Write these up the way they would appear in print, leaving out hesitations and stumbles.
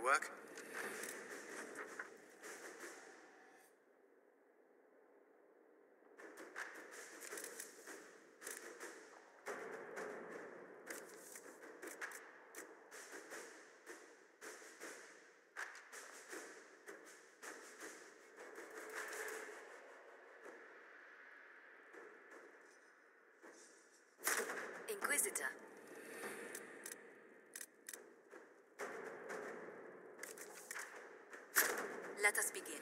work? Inquisitor. Let us begin.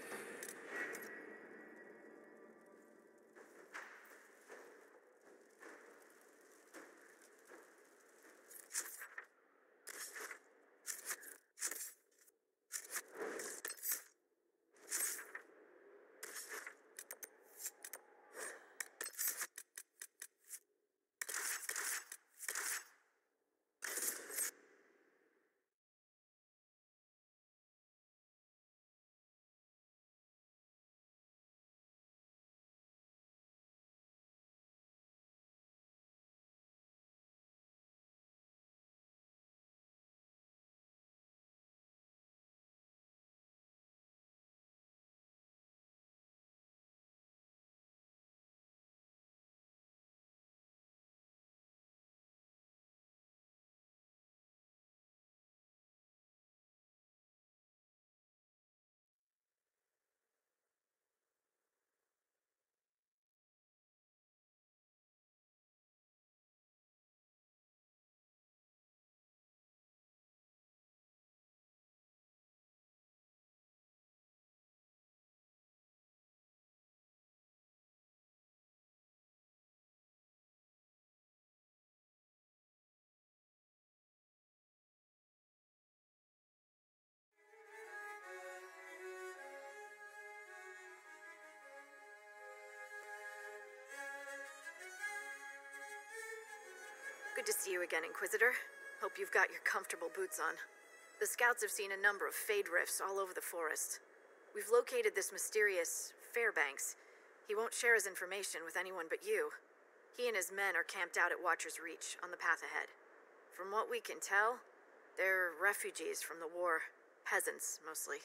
Good to see you again, Inquisitor. Hope you've got your comfortable boots on. The scouts have seen a number of Fade rifts all over the forest. We've located this mysterious Fairbanks. He won't share his information with anyone but you. He and his men are camped out at Watcher's Reach, on the path ahead. From what we can tell, they're refugees from the war. Peasants, mostly.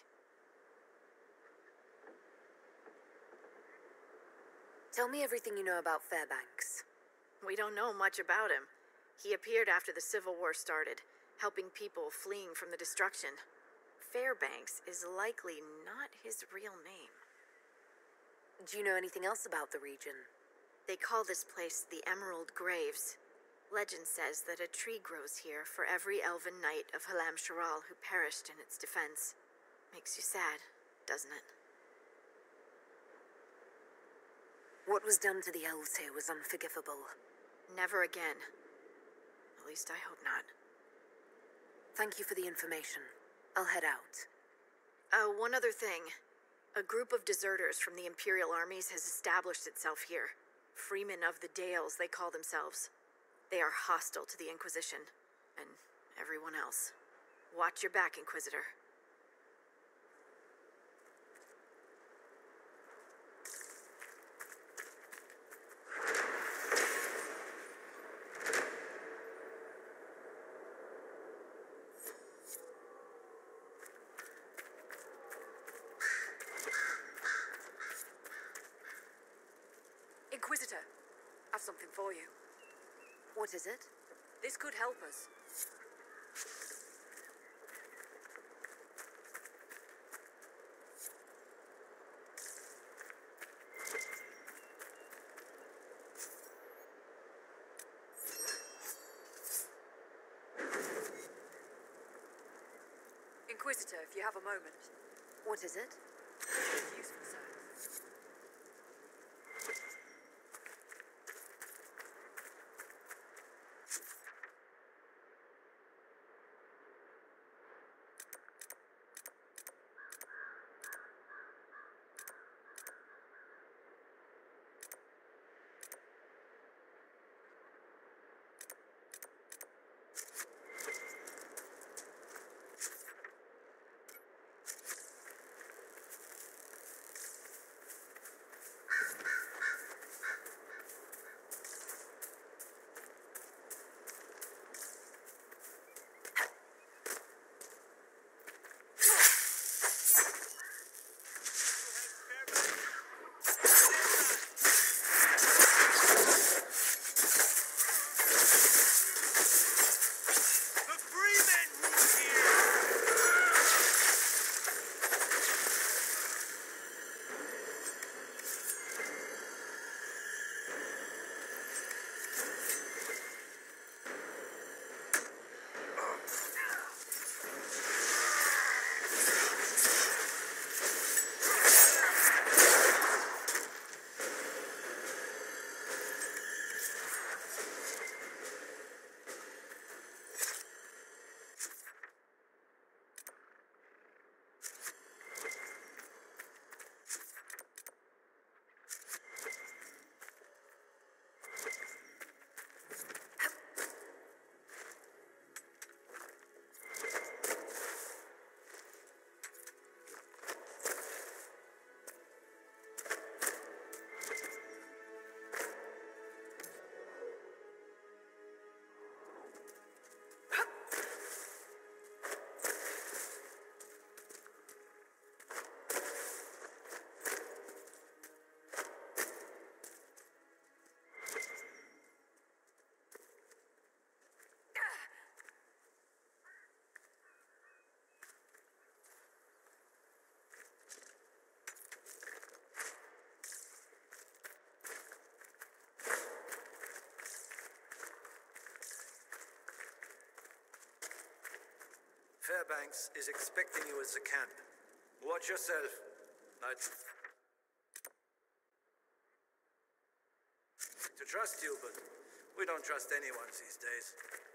Tell me everything you know about Fairbanks. We don't know much about him. He appeared after the Civil War started, helping people fleeing from the destruction. Fairbanks is likely not his real name. Do you know anything else about the region? They call this place the Emerald Graves. Legend says that a tree grows here for every elven knight of Halam Sharal who perished in its defense. Makes you sad, doesn't it? What was done to the elves here was unforgivable. Never again. At least I hope not. Thank you for the information. I'll head out. One other thing. A group of deserters from the Imperial armies has established itself here. Freemen of the Dales, they call themselves. They are hostile to the Inquisition, and everyone else. Watch your back, Inquisitor. Inquisitor, I've something for you. What is it? This could help us. Inquisitor, if you have a moment. What is it? It's useful, sir. Fairbanks is expecting you at the camp. Watch yourself. To trust you, but we don't trust anyone these days.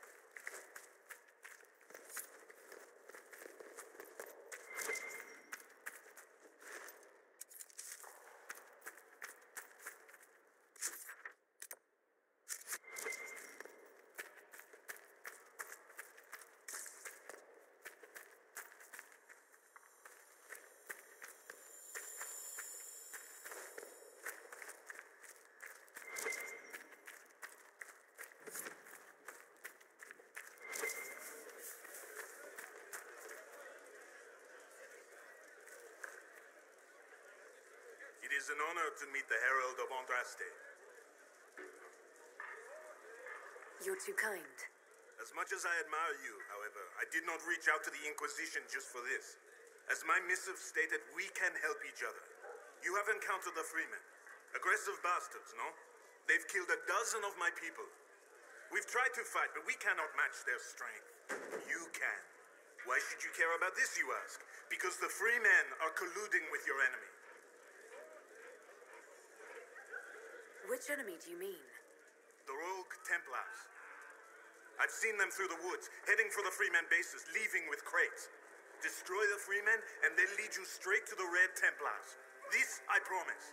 It is an honor to meet the Herald of Andraste. You're too kind. As much as I admire you, however, I did not reach out to the Inquisition just for this. As my missive stated, we can help each other. You have encountered the Freemen. Aggressive bastards, no? They've killed a dozen of my people. We've tried to fight, but we cannot match their strength. You can. Why should you care about this, you ask? Because the Freemen are colluding with your enemy. Which enemy do you mean? The rogue Templars. I've seen them through the woods, heading for the Freemen bases, leaving with crates. Destroy the Freemen, and they'll lead you straight to the Red Templars. This I promise.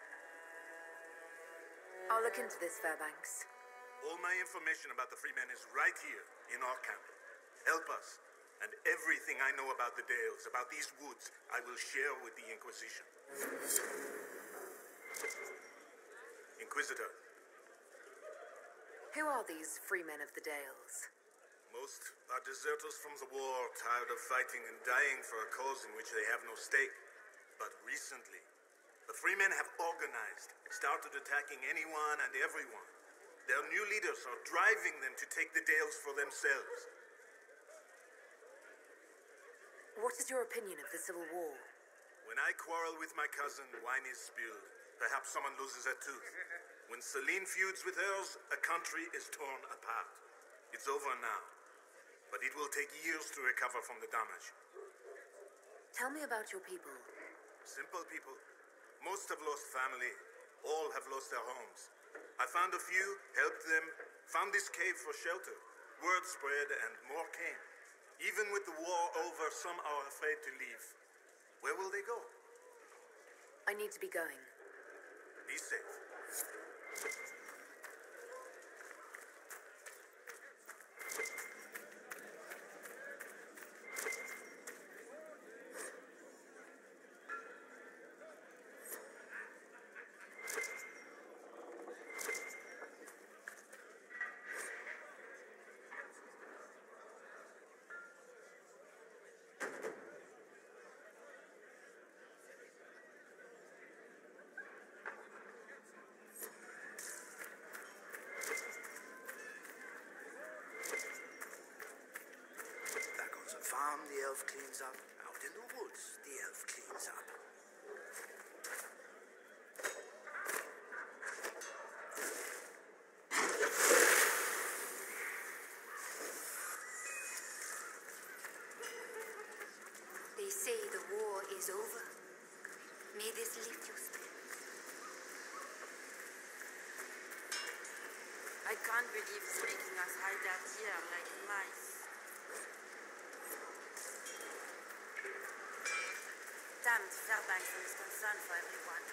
I'll look into this, Fairbanks. All my information about the Freemen is right here, in our camp. Help us, and everything I know about the Dales, about these woods, I will share with the Inquisition. Inquisitor. Who are these Freemen of the Dales? Most are deserters from the war, tired of fighting and dying for a cause in which they have no stake. But recently, the Freemen have organized, started attacking anyone and everyone. Their new leaders are driving them to take the Dales for themselves. What is your opinion of the Civil War? When I quarrel with my cousin, wine is spilled. Perhaps someone loses a tooth. When Celine feuds with hers, a country is torn apart. It's over now. But it will take years to recover from the damage. Tell me about your people. Simple people. Most have lost family. All have lost their homes. I found a few, helped them, found this cave for shelter. Word spread and more came. Even with the war over, some are afraid to leave. Where will they go? I need to be going. Be safe. Farm, the elf cleans up. Out in the woods, the elf cleans up. They say the war is over. May this lift your spirits. I can't believe it's making us hide out here like mice. Damned Fairbanks is concern for everyone.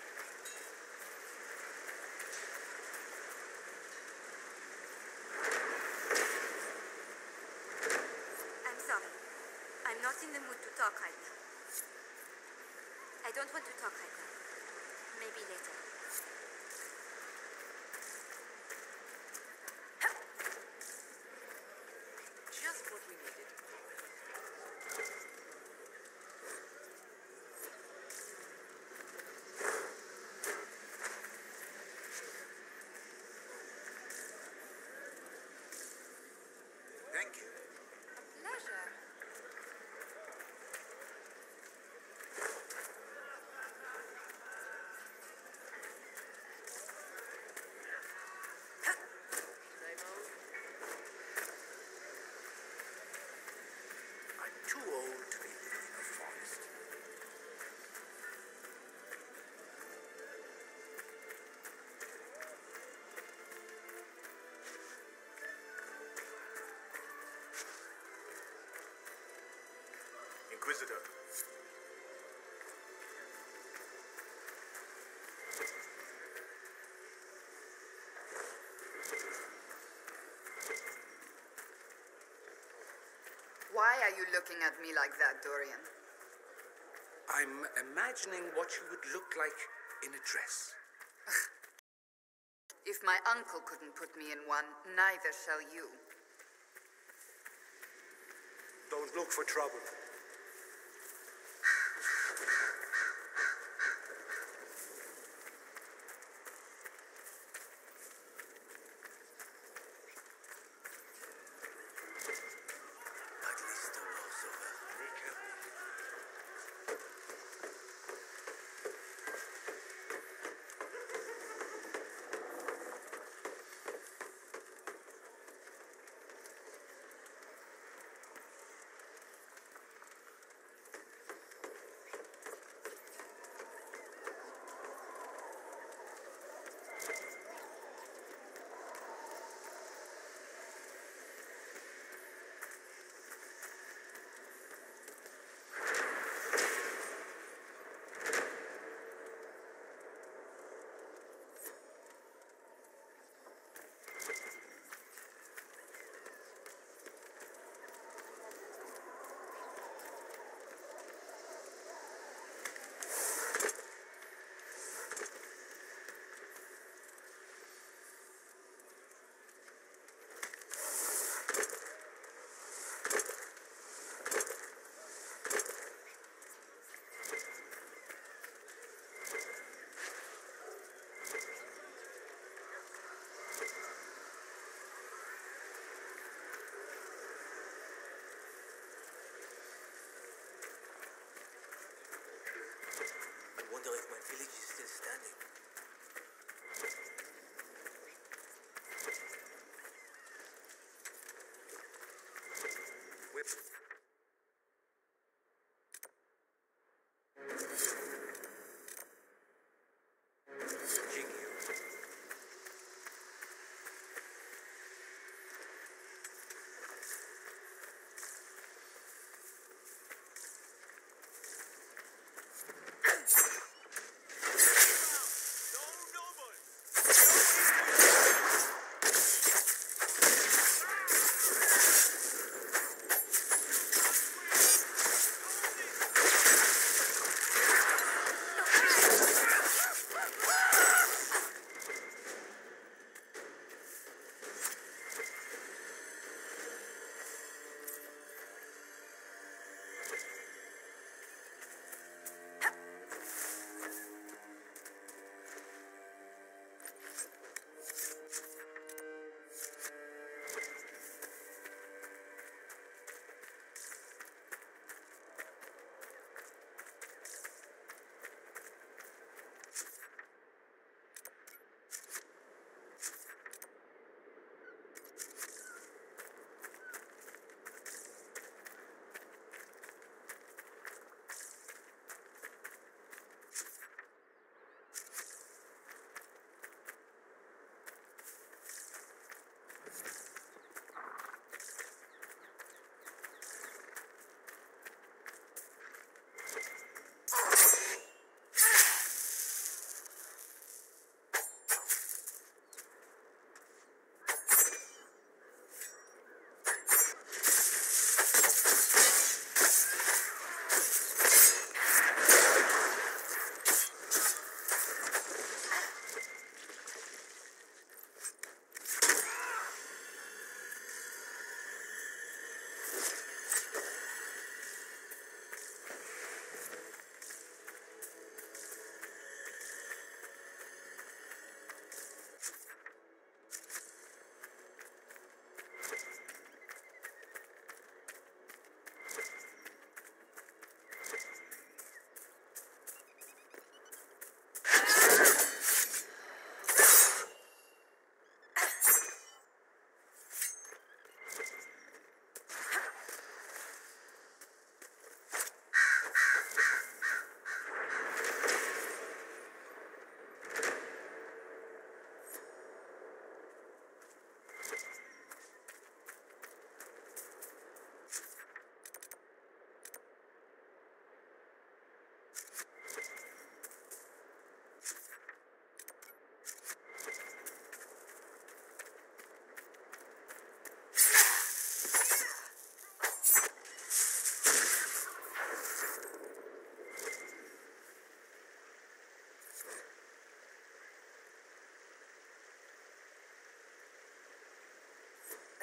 I'm sorry. I'm not in the mood to talk right now. I don't want to talk right now. Maybe later. Just what we needed. Thank you. Pleasure. Inquisitor. Why are you looking at me like that, Dorian? I'm imagining what you would look like in a dress. If my uncle couldn't put me in one, neither shall you. Don't look for trouble. At least the war's over. Very careful.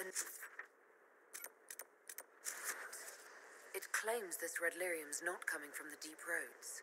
It claims this red lyrium's not coming from the deep roads.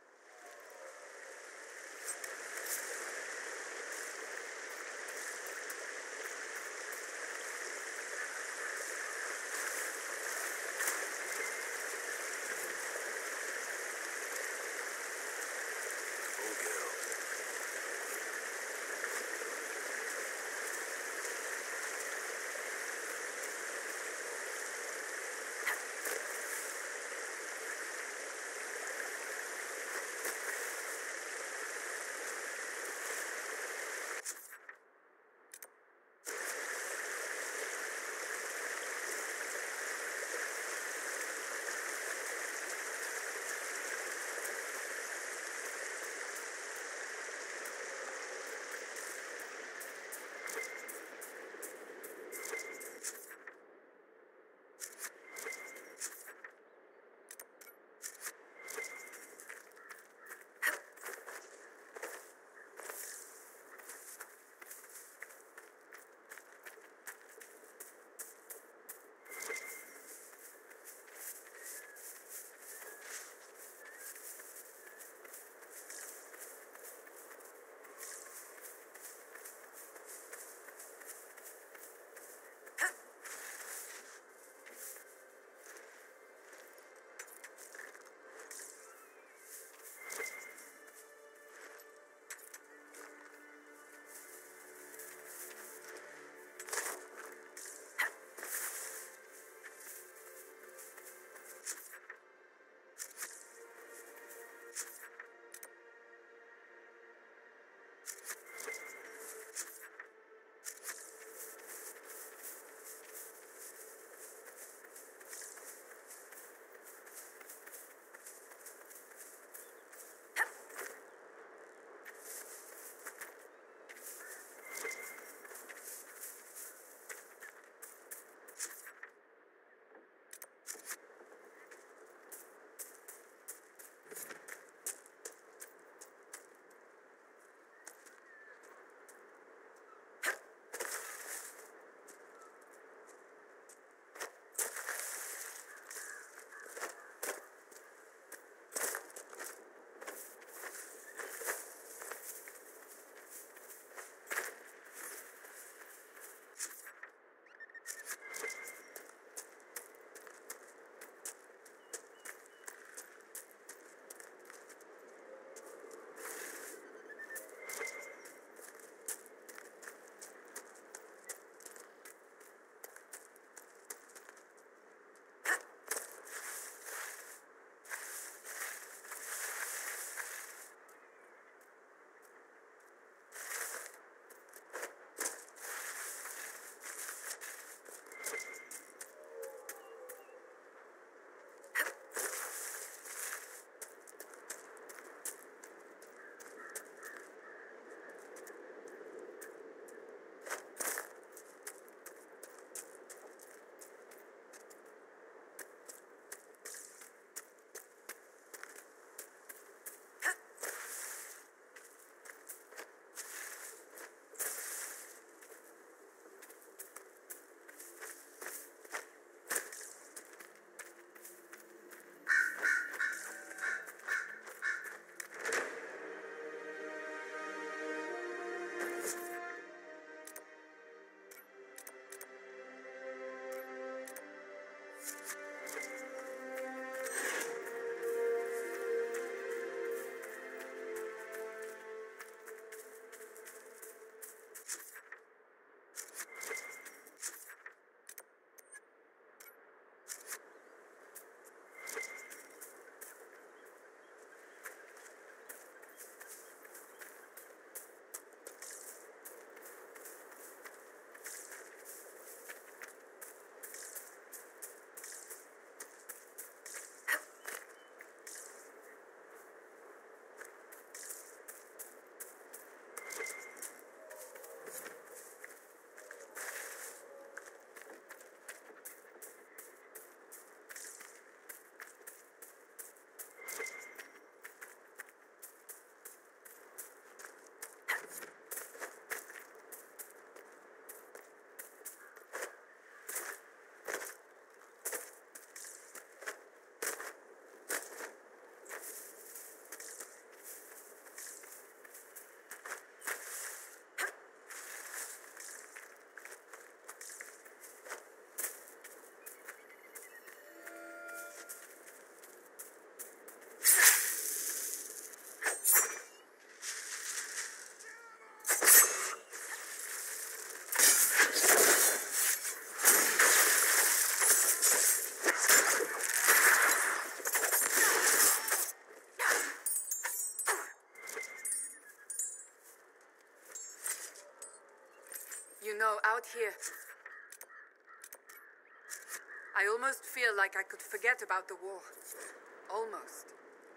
You know, out here, I almost feel like I could forget about the war. Almost.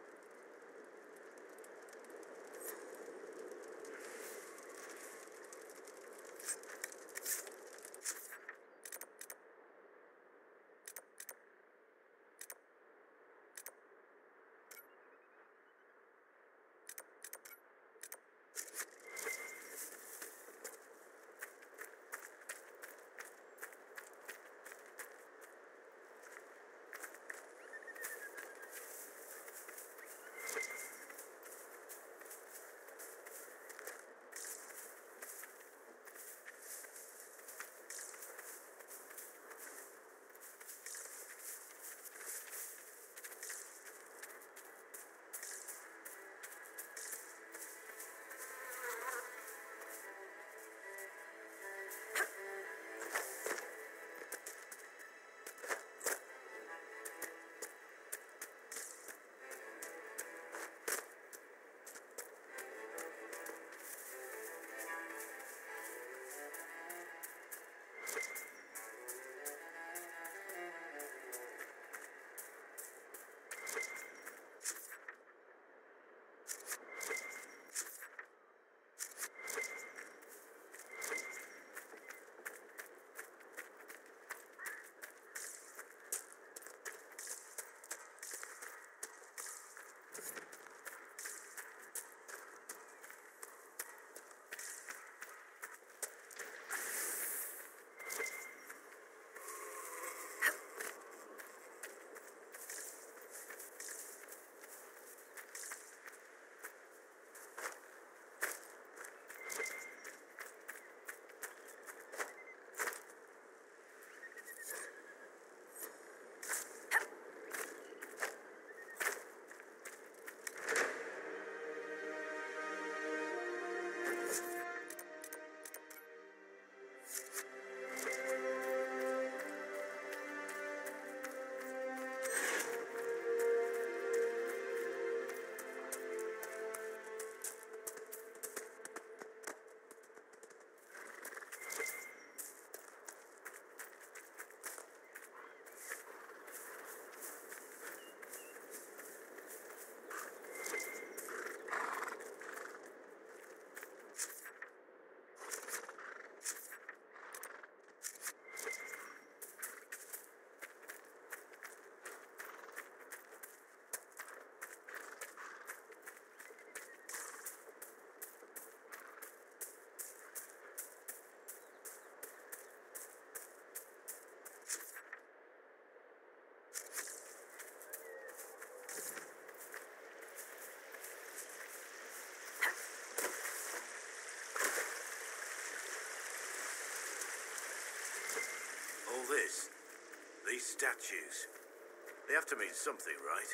This. These statues. They have to mean something, right?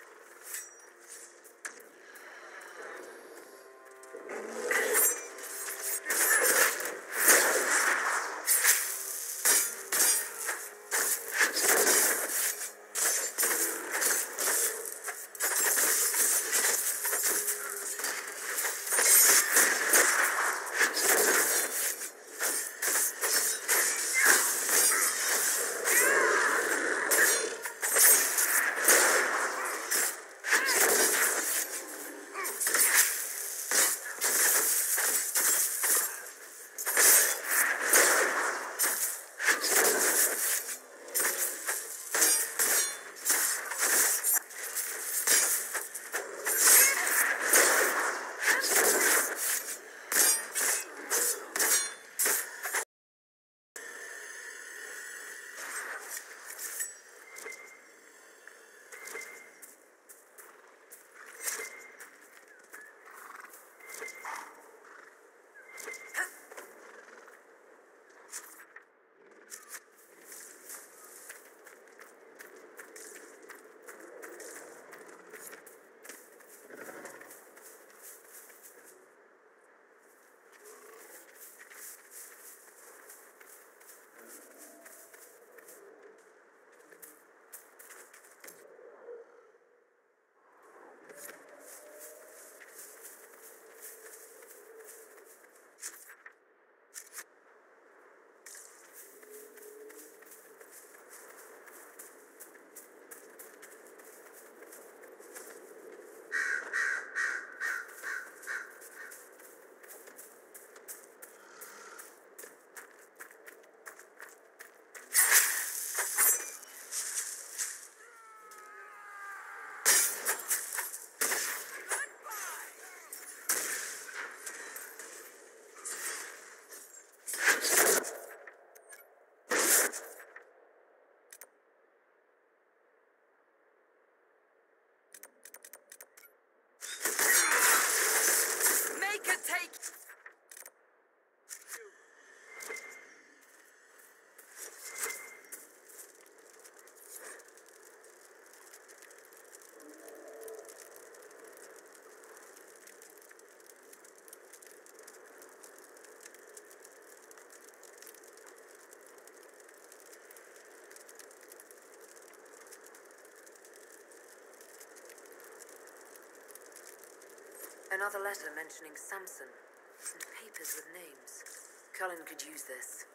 Another letter mentioning Samson, and papers with names. Cullen could use this.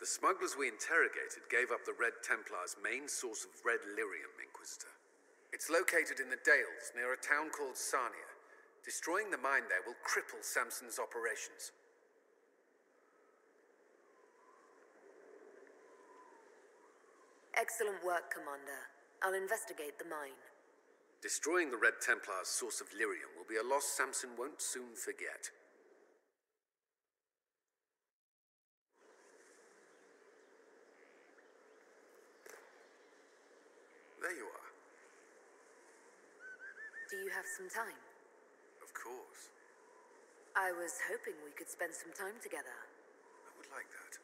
The smugglers we interrogated gave up the Red Templars' main source of red lyrium, Inquisitor. It's located in the Dales, near a town called Sarnia. Destroying the mine there will cripple Samson's operations. Excellent work, Commander. I'll investigate the mine. Destroying the Red Templars' source of lyrium will be a loss Samson won't soon forget. There you are. Do you have some time? Of course. I was hoping we could spend some time together. I would like that.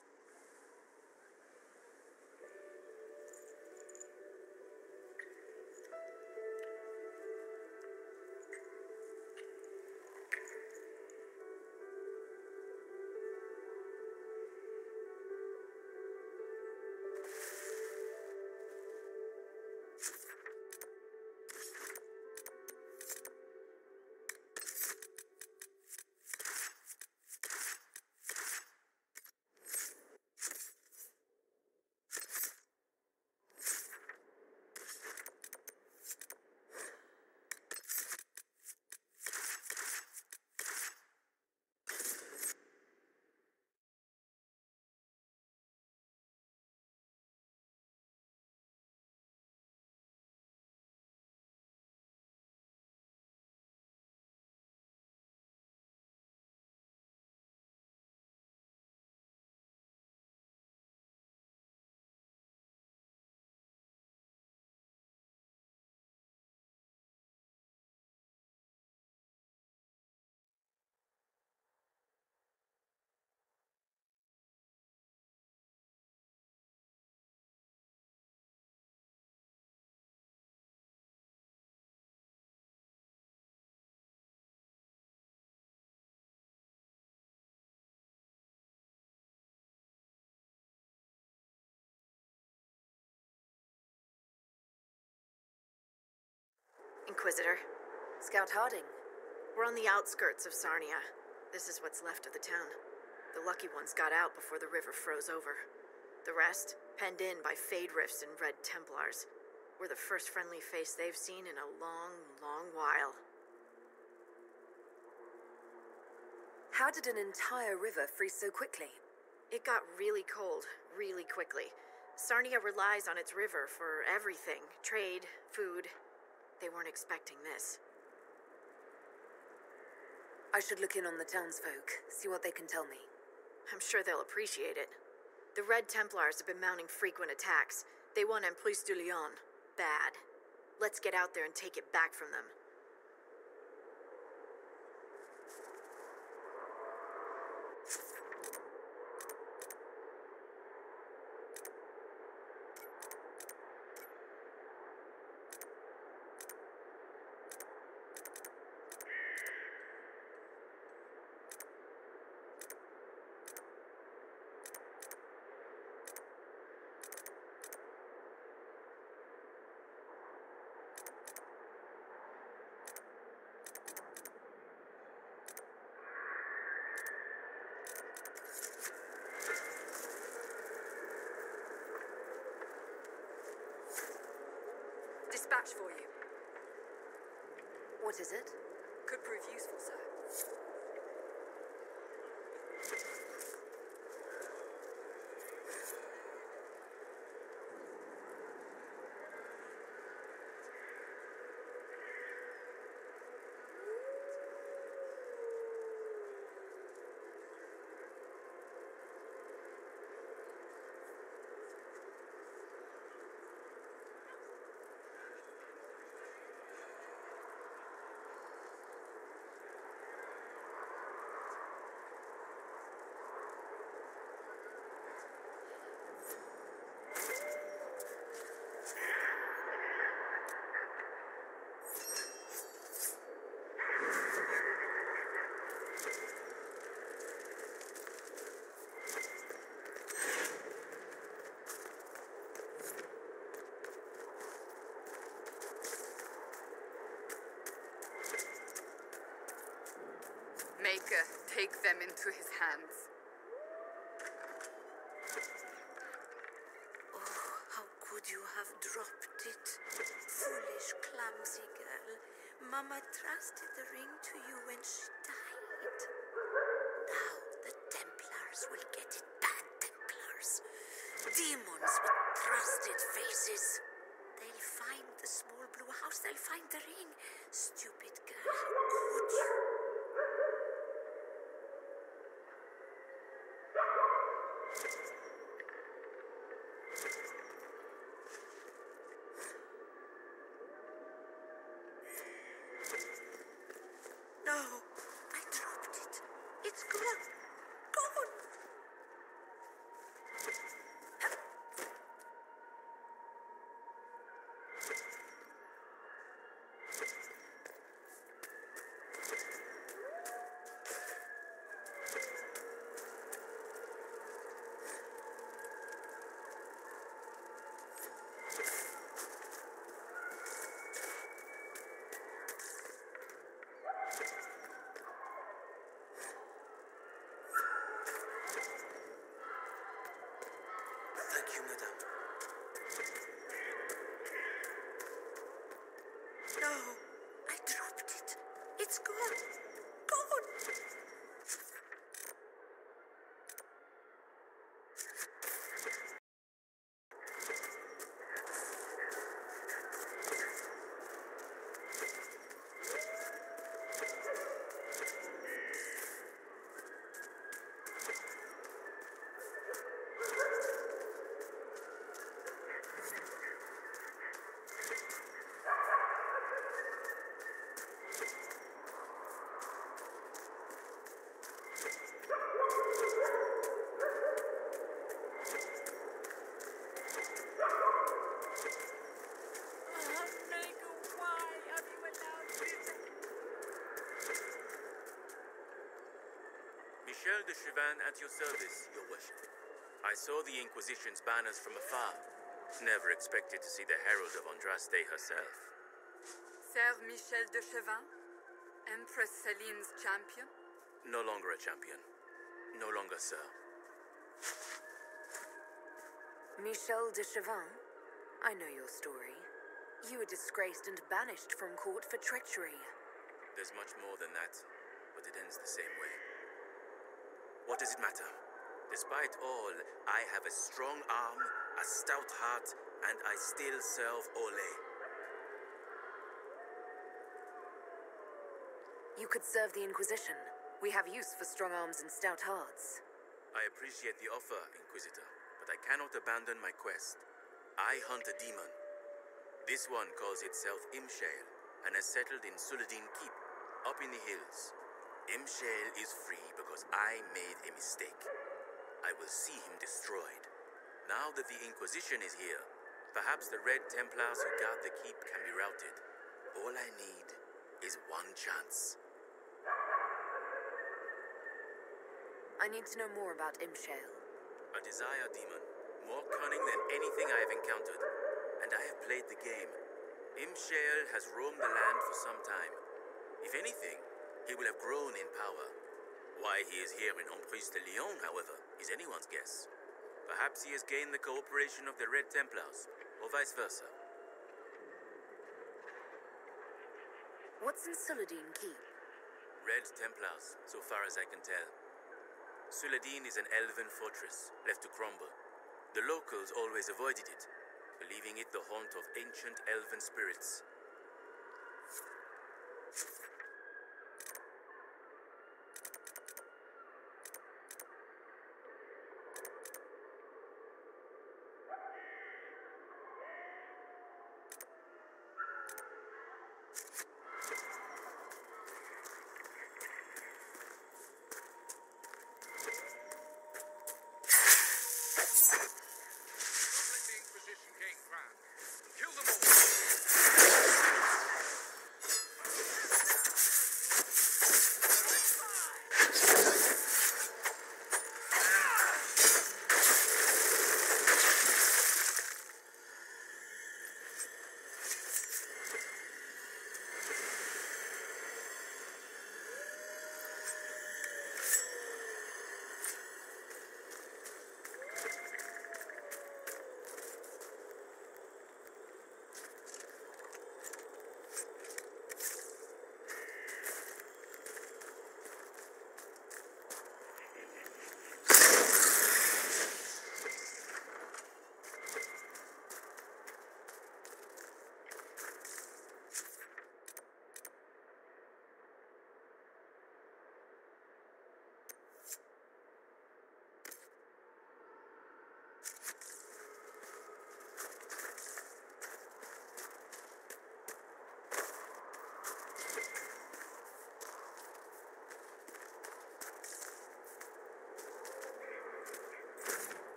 Inquisitor. Scout Harding. We're on the outskirts of Sarnia. This is what's left of the town. The lucky ones got out before the river froze over. The rest, penned in by Fade Rifts and Red Templars. We're the first friendly face they've seen in a long, long while. How did an entire river freeze so quickly? It got really cold, really quickly. Sarnia relies on its river for everything. Trade, food. They weren't expecting this. I should look in on the townsfolk, see what they can tell me. I'm sure they'll appreciate it. The Red Templars have been mounting frequent attacks. They want Emprise de Lyon. Bad. Let's get out there and take it back from them. Dispatch for you. What is it? Could prove useful, sir. Maker, take them into his hands. you have dropped it? Foolish, clumsy girl. Mama trusted the ring to you when she died. Now the Templars will get it, bad Templars. Demons with trusted faces. They'll find the small blue house, they'll find the ring. Stupid girl, how could you? No, I dropped it. It's gone. Gone. Thank you, madame. No, I dropped it. It's gone. Gone. Michel de Chauvin at your service, your worship. I saw the Inquisition's banners from afar. Never expected to see the Herald of Andraste herself. Sir Michel de Chauvin, Empress Celine's champion. No longer a champion. No longer, sir. Michel de Chauvin, I know your story. You were disgraced and banished from court for treachery. There's much more than that, but it ends the same way. What does it matter? Despite all, I have a strong arm, a stout heart, and I still serve Ole. You could serve the Inquisition. We have use for strong arms and stout hearts. I appreciate the offer, Inquisitor, but I cannot abandon my quest. I hunt a demon. This one calls itself Imshale, and has settled in Suladin Keep, up in the hills. Imshale is free because I made a mistake. I will see him destroyed. Now that the Inquisition is here, perhaps the Red Templars who guard the keep can be routed. All I need is one chance. I need to know more about Imshale. A desire demon, more cunning than anything I have encountered. And I have played the game. Imshale has roamed the land for some time. If anything, he will have grown in power. Why he is here in Emprise de Lyon, however, is anyone's guess. Perhaps he has gained the cooperation of the Red Templars, or vice versa. What's in Suladin Keep? Red Templars, so far as I can tell. Suladin is an elven fortress, left to crumble. The locals always avoided it, believing it the haunt of ancient elven spirits.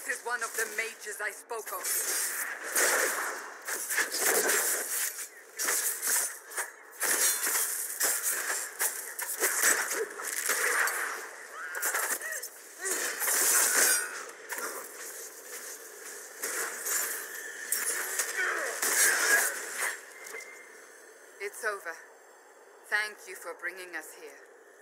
This is one of the mages I spoke of. It's over. Thank you for bringing us here.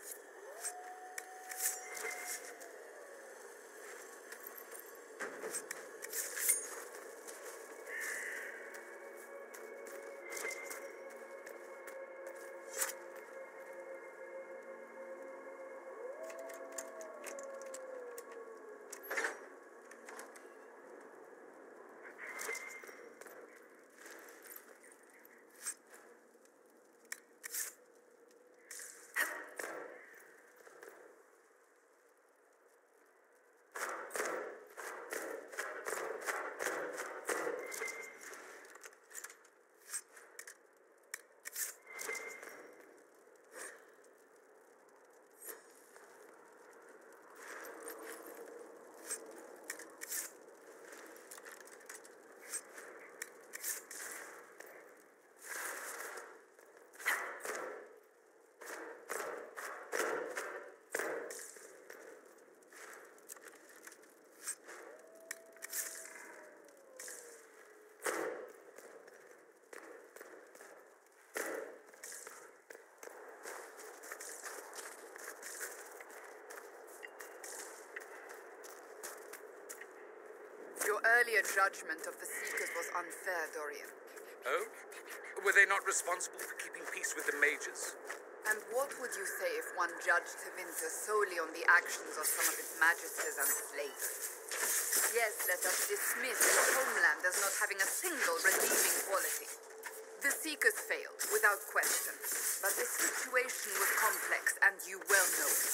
Your earlier judgment of the Seekers was unfair, Dorian. Oh? Were they not responsible for keeping peace with the mages? And what would you say if one judged Tevinter solely on the actions of some of its magisters and slaves? Yes, let us dismiss your homeland as not having a single redeeming quality. The Seekers failed, without question. But the situation was complex, and you well know it.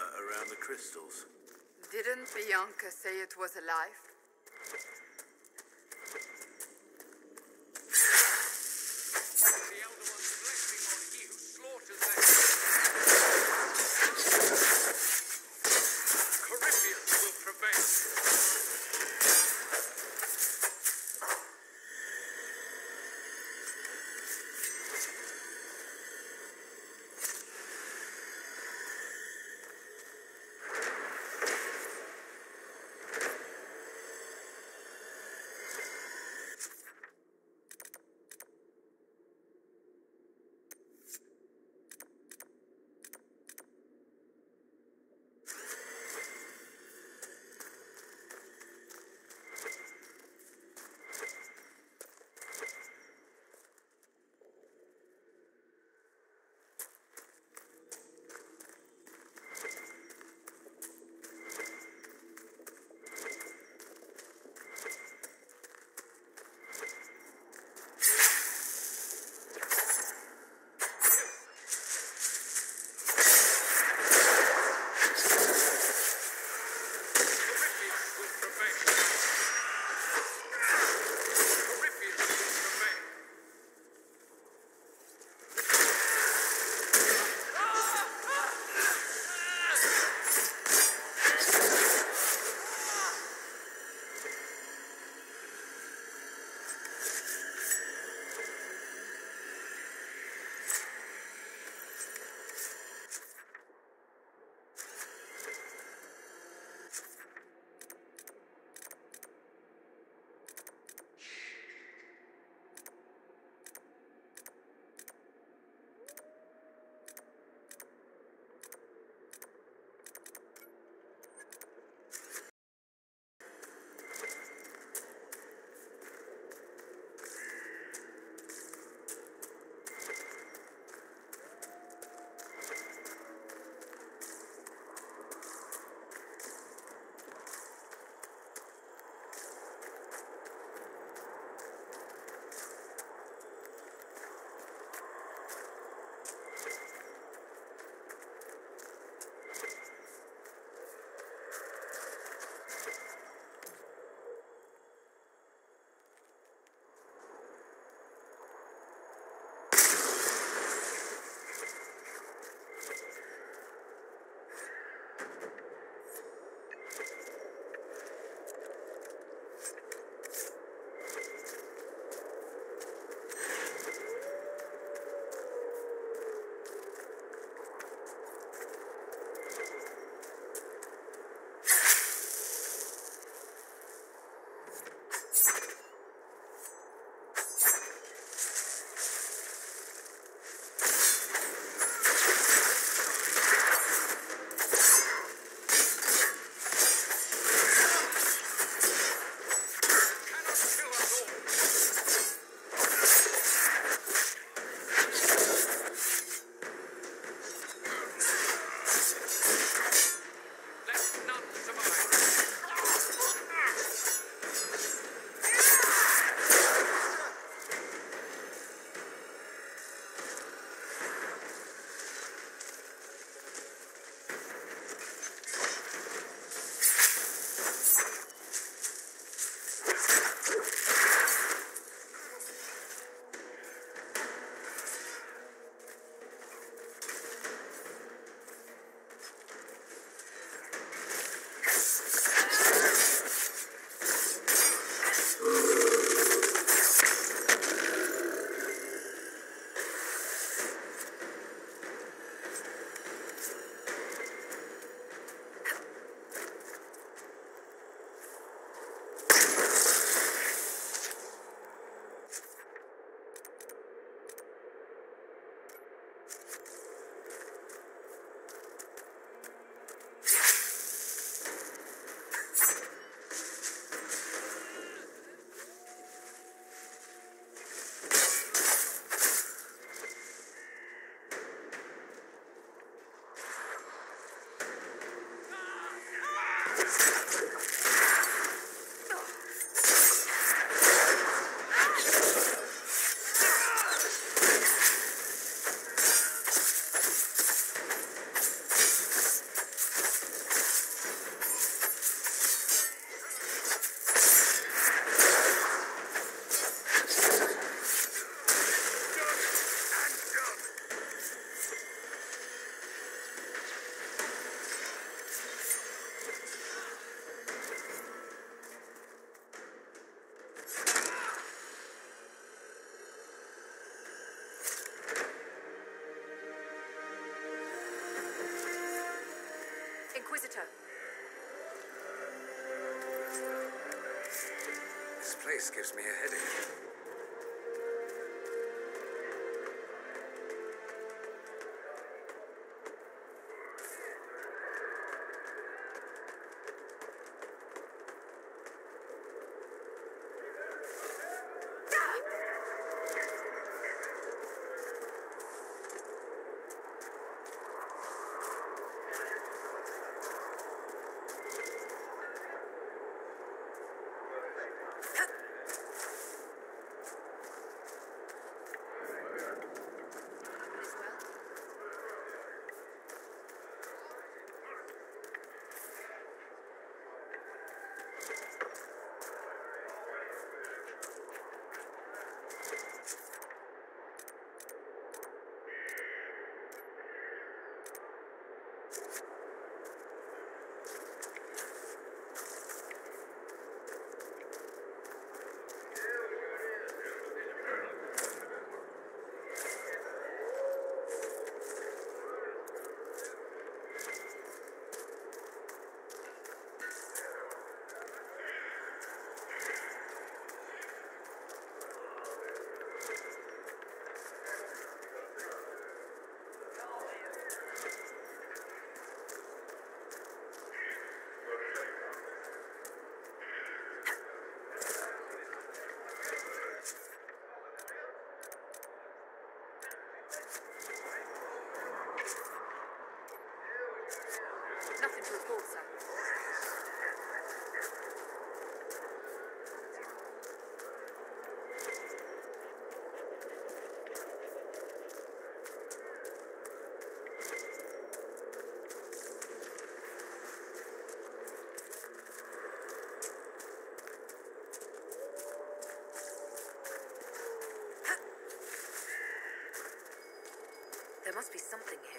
around the crystals. Didn't Bianca say it was alive? The Elder One's blessing on he who slaughters them. Corypheus will prevail. Inquisitor. This place gives me a headache. Nothing to report, sir. There must be something here.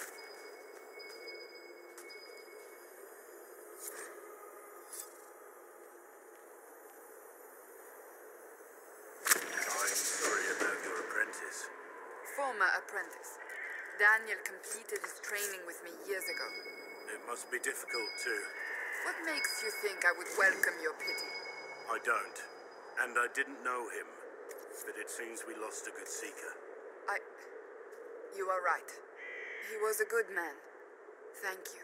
I'm sorry about your apprentice. Former apprentice. Daniel completed his training with me years ago. It must be difficult to... What makes you think I would welcome your pity? I don't. And I didn't know him. But it seems we lost a good seeker. You are right. He was a good man. Thank you.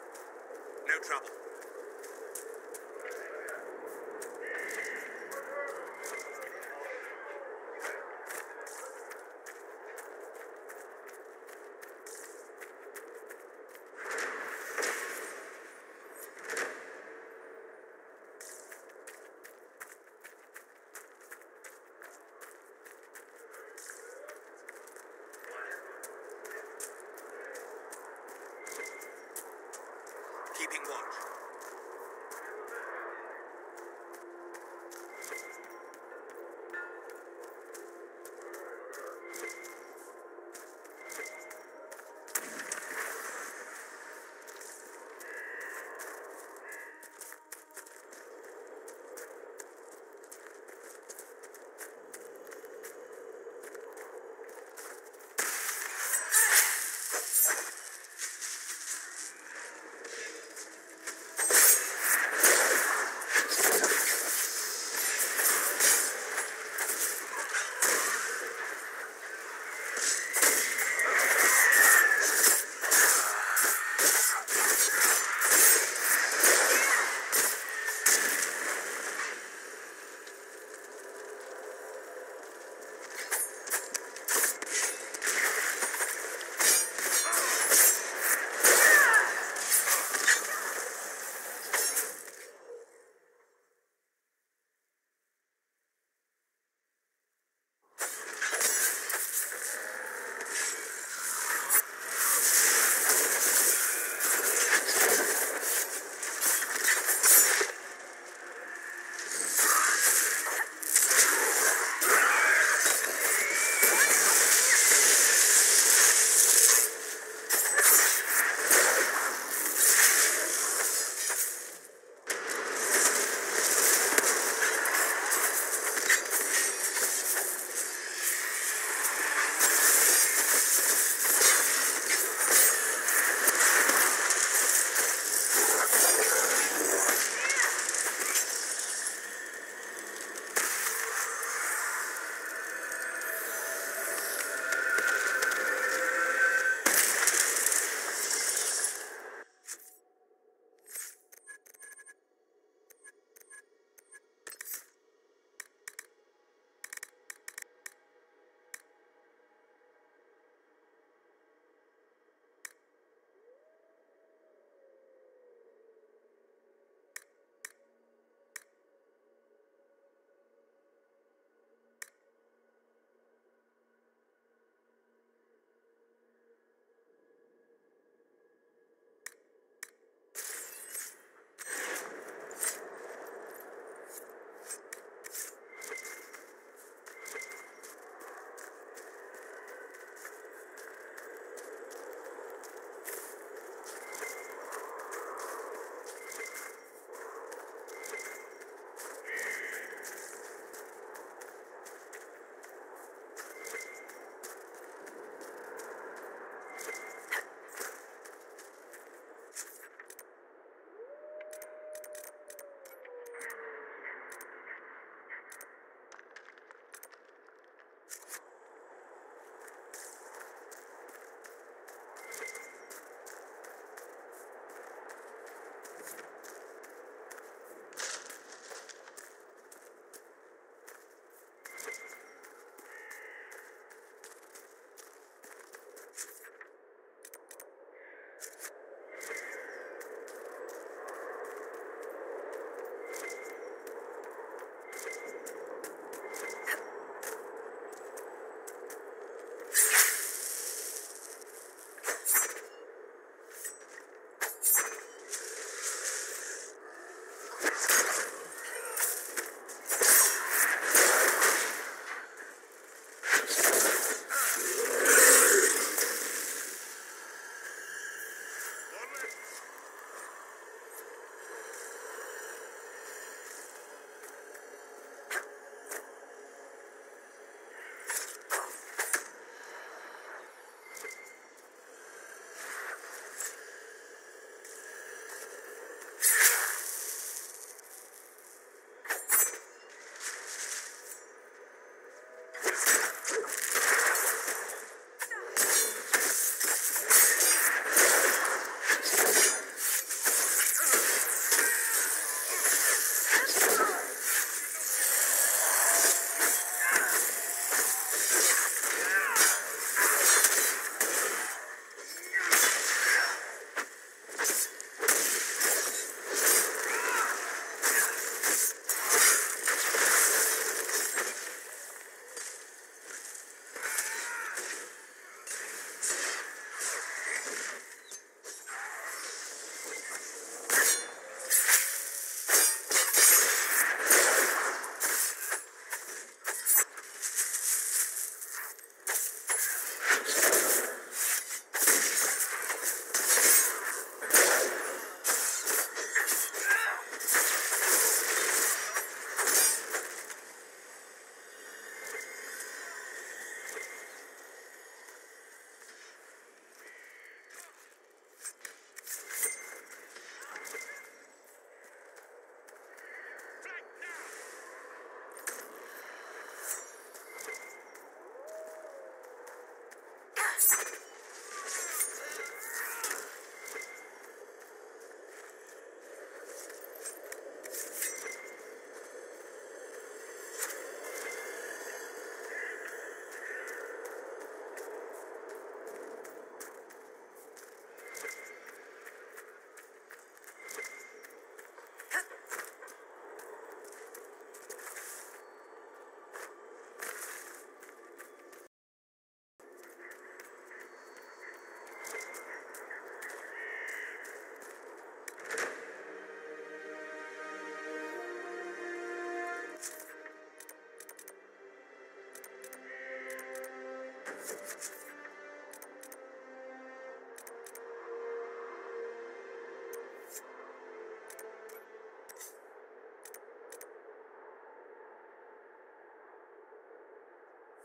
No trouble.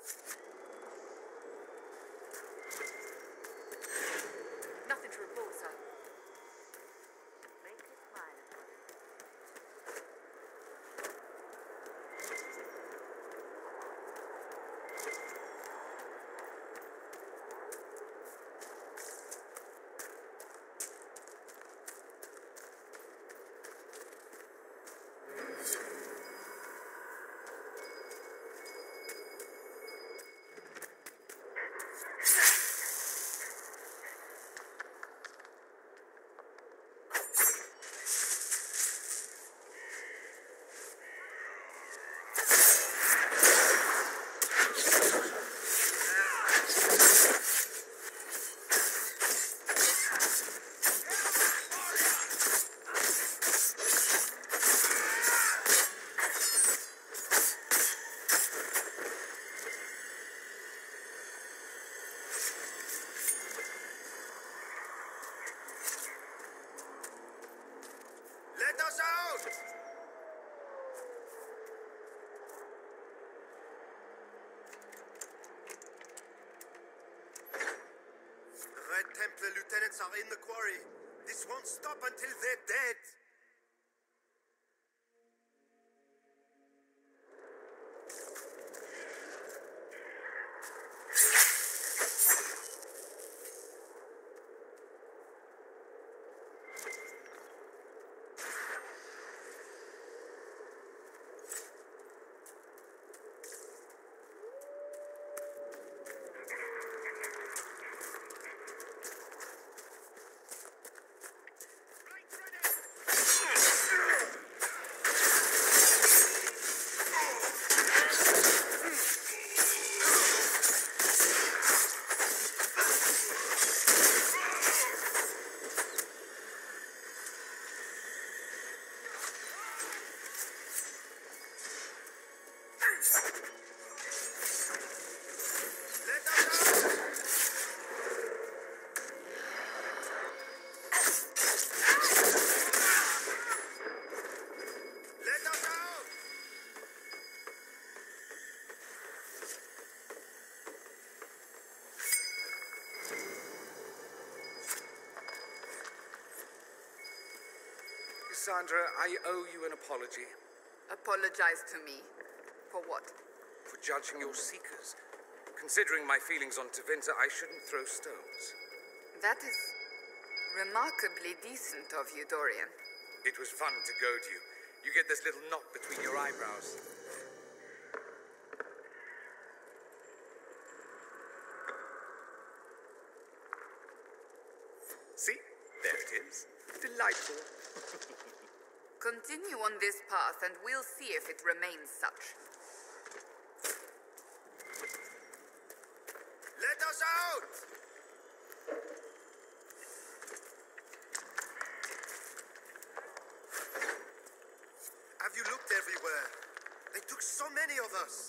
Nothing to report, sir. Make it quiet. Let us out! Red Templar lieutenants are in the quarry. This won't stop until they're dead. Cassandra, I owe you an apology. Apologize to me. For what? For judging your seekers. Considering my feelings on Tevinter, I shouldn't throw stones. That is remarkably decent of you, Dorian. It was fun to goad you. You get this little knot between your eyebrows. See? There it is. Delightful. Continue on this path and we'll see if it remains such. Let us out! Have you looked everywhere? They took so many of us.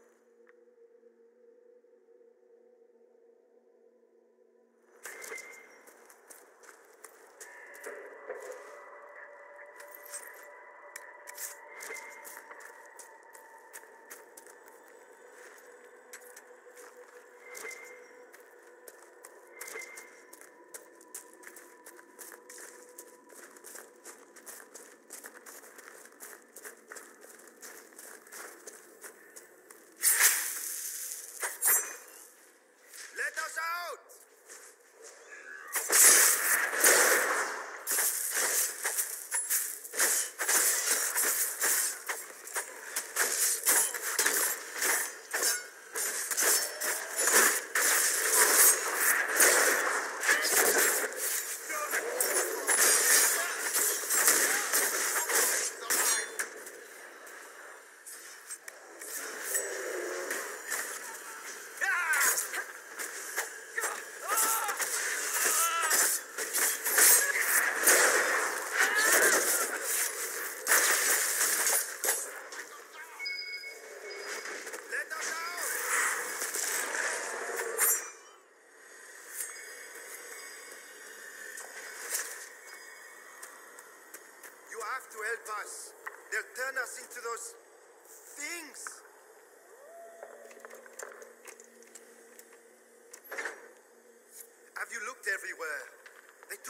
To help us. They'll turn us into those things.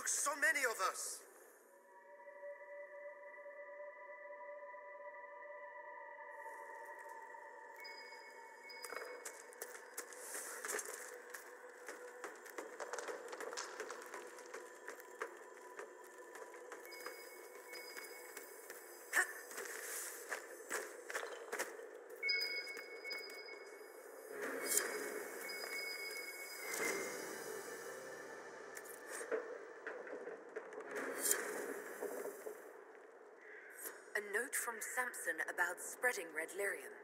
took so many of us. A note from Samson about spreading red lyrium.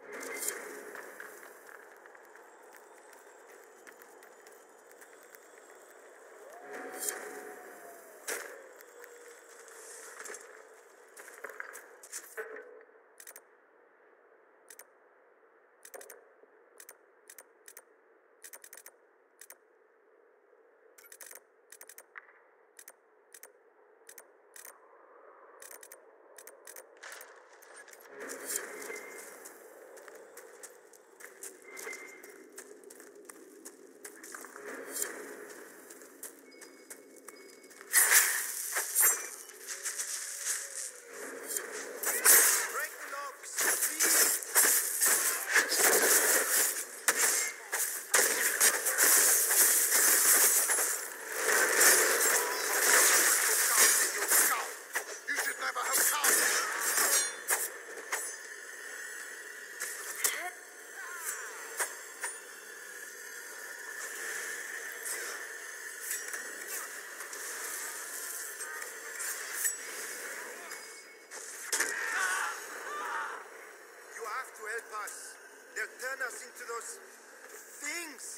They'll turn us into those things.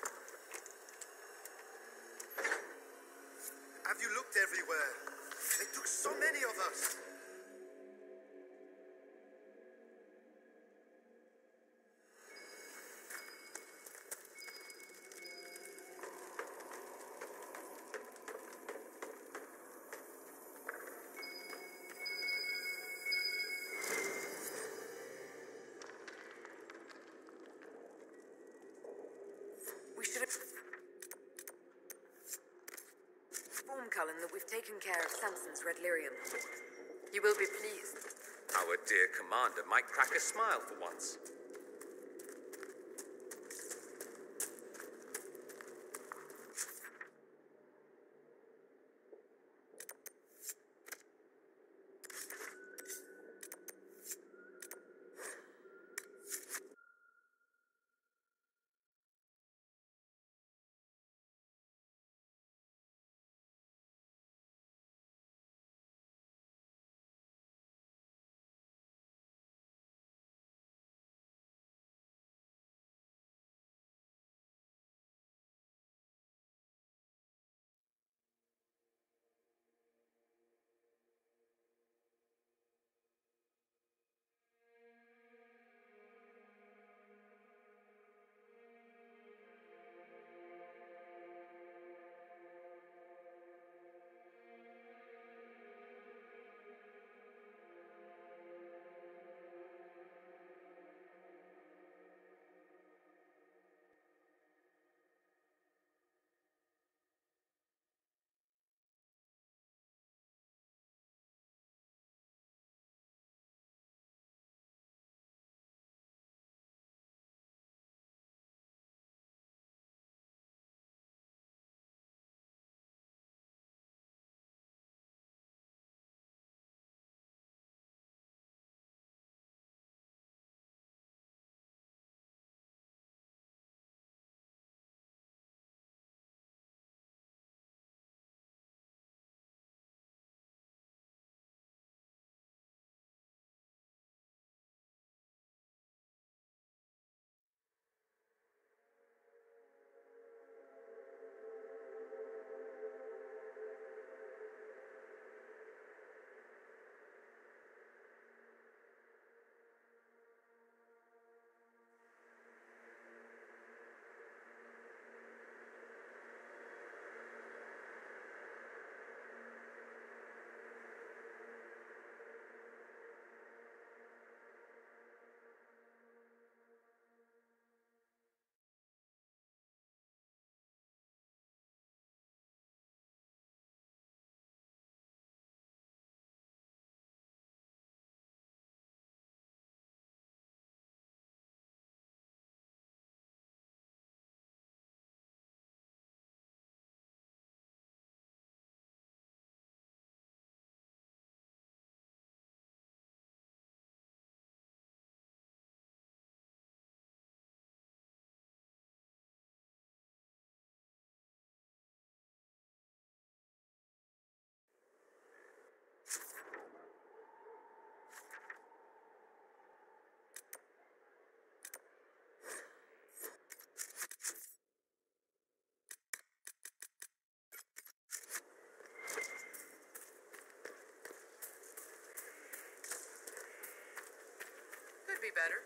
Have you looked everywhere? They took so many of us. Inform Cullen that we've taken care of Samson's red lyrium. You will be pleased. Our dear commander might crack a smile for once. better.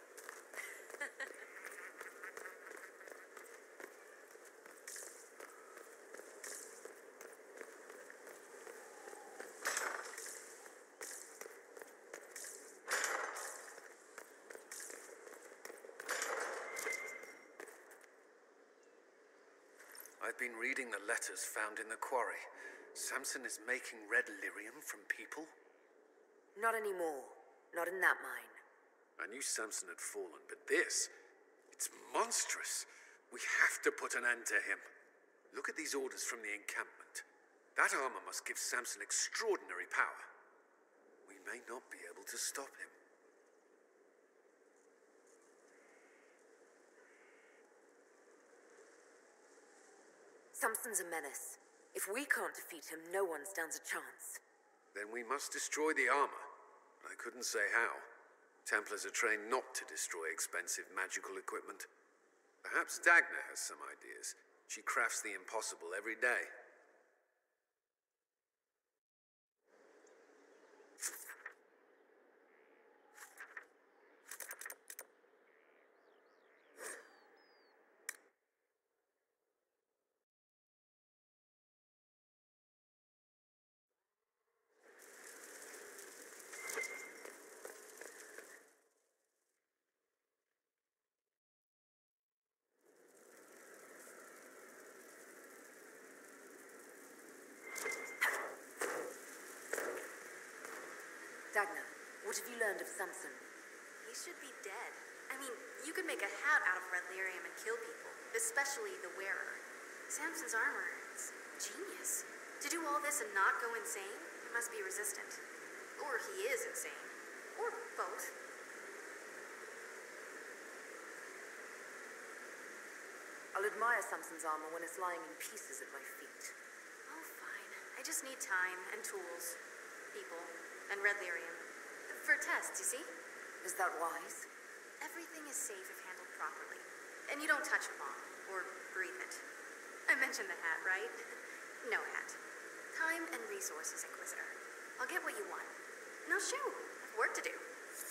I've been reading the letters found in the quarry. Samson is making red lyrium from people? Not anymore. Not in that mine. I knew Samson had fallen, but this... it's monstrous. We have to put an end to him. Look at these orders from the encampment. That armor must give Samson extraordinary power. We may not be able to stop him. Samson's a menace. If we can't defeat him, no one stands a chance. Then we must destroy the armor. I couldn't say how. Templars are trained not to destroy expensive magical equipment. Perhaps Dagna has some ideas. She crafts the impossible every day. Dagna, what have you learned of Samson? He should be dead. I mean, you could make a hat out of red lyrium and kill people, especially the wearer. Samson's armor is genius. To do all this and not go insane, he must be resistant. Or he is insane. Or both. I'll admire Samson's armor when it's lying in pieces at my feet. Oh, fine. I just need time and tools, people, and red lyrium. For tests, you see? Is that wise? Everything is safe if handled properly. And you don't touch a bomb, or breathe it. I mentioned the hat, right? No hat. Time and resources, Inquisitor. I'll get what you want. Now shoot, I've work to do.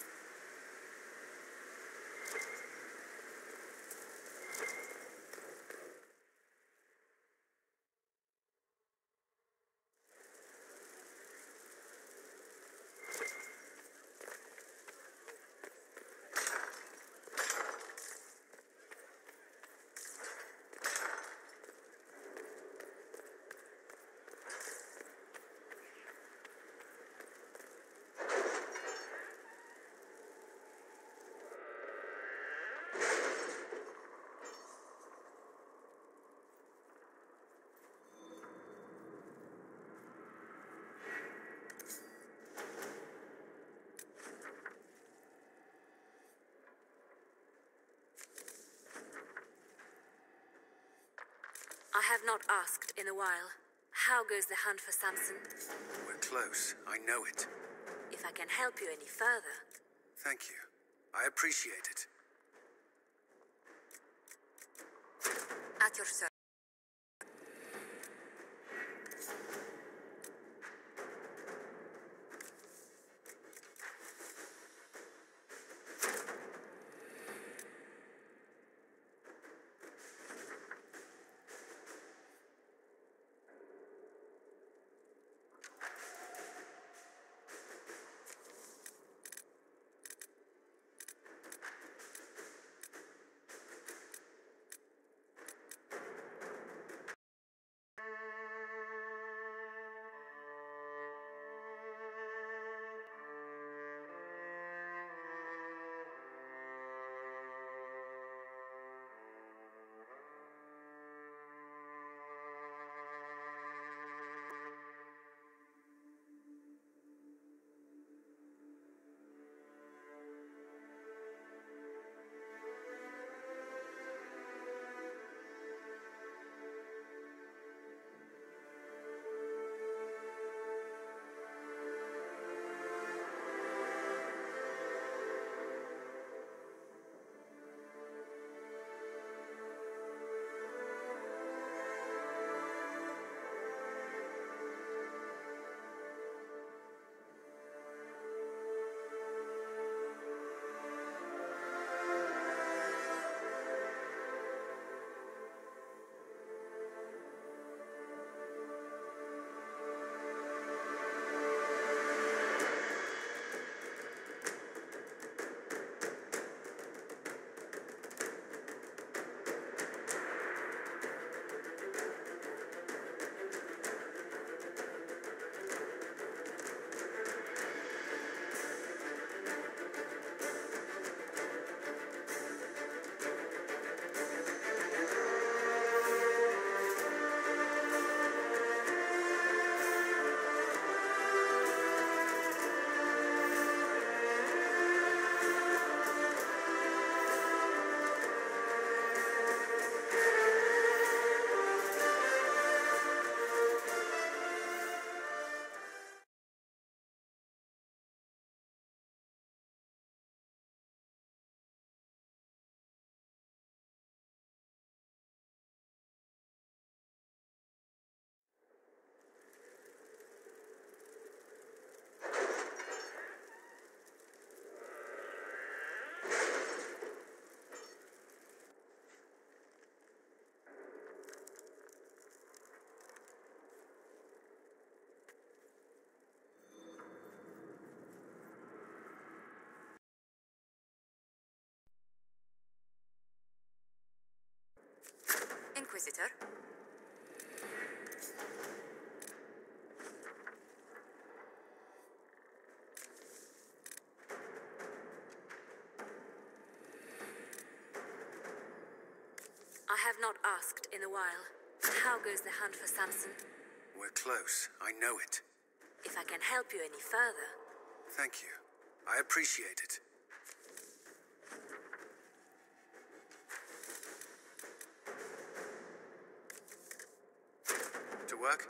I have not asked in a while. How goes the hunt for Samson? We're close. I know it. If I can help you any further. Thank you. I appreciate it. At your service. Inquisitor. I have not asked in a while. How goes the hunt for Samson? We're close. I know it. If I can help you any further. Thank you. I appreciate it. To work?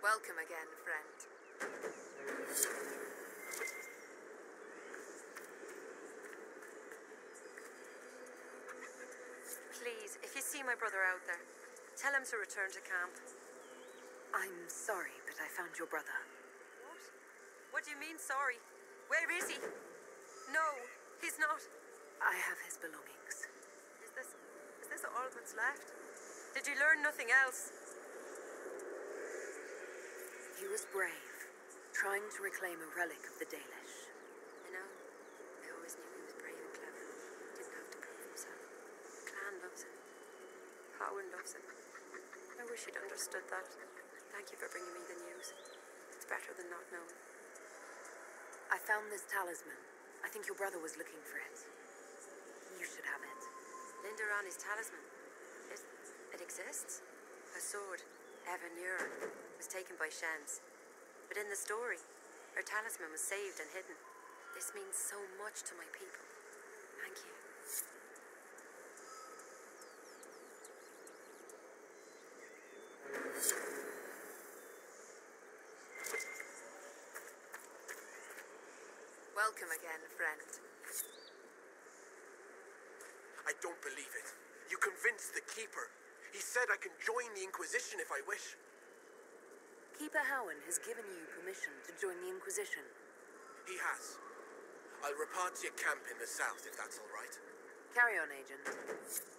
Welcome again, friend. Please, if you see my brother out there, tell him to return to camp. I'm sorry, but I found your brother. What? What do you mean, sorry? Where is he? No, he's not. I have his belongings. Is this all that's left? Did you learn nothing else? He was brave, trying to reclaim a relic of the Dalish. I know. I always knew he was brave and clever. Didn't have to prove himself. The clan loves him. Howard loves him. I wish he'd understood that. Thank you for bringing me the news. It's better than not knowing. I found this talisman. I think your brother was looking for it. You should have it. Linda Rani's talisman. It exists? Her sword, Evan Ure, was taken by Shens. But in the story, her talisman was saved and hidden. This means so much to my people. Thank you. Welcome again, friend. I don't believe it. You convinced the Keeper. He said I can join the Inquisition if I wish. Keeper Howen has given you permission to join the Inquisition. He has. I'll report to your camp in the south if that's all right. Carry on, Agent.